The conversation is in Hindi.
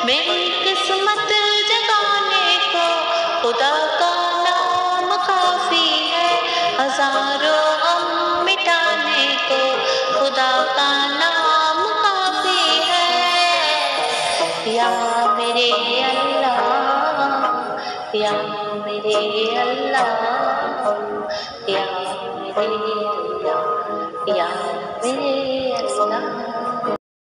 मेरी किस्मत जगाने को खुदा का नाम काफी है, हजारों गम मिटाने को खुदा का नाम काफी है। या मेरे अल्लाह, या मेरे अल्लाह, या मेरे अल्लाह, या मेरे अल्लाह।